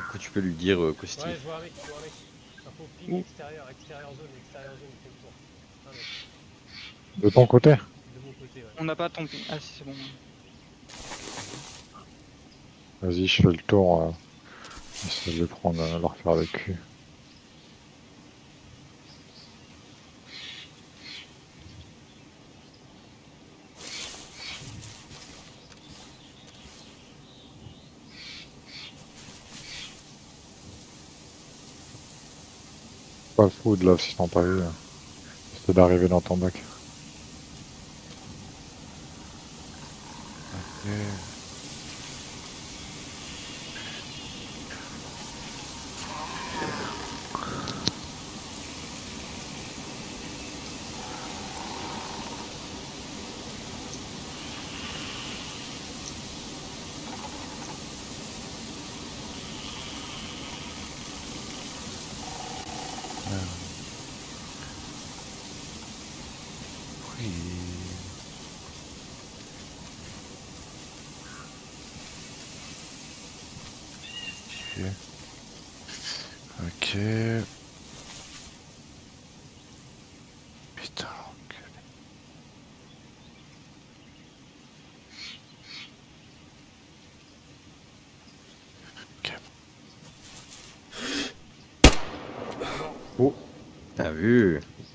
coup, tu peux lui dire, Costi. Ouais, je vois un mec, je vois un mec. Info ping Où? extérieur, extérieur zone, il fait le tour. Un mec, De ton côté? de mon côté, ouais. On n'a pas ton ping. Ah si, c'est bon. Vas-y, je fais le tour. J'essaie de les prendre, leur faire le cul. Pas le food là, si t'en pas eu. C'était d'arriver dans ton bac. Ok. Oui. Ok. Ok. Putain. Ok. Mort. Oh, T'as vu?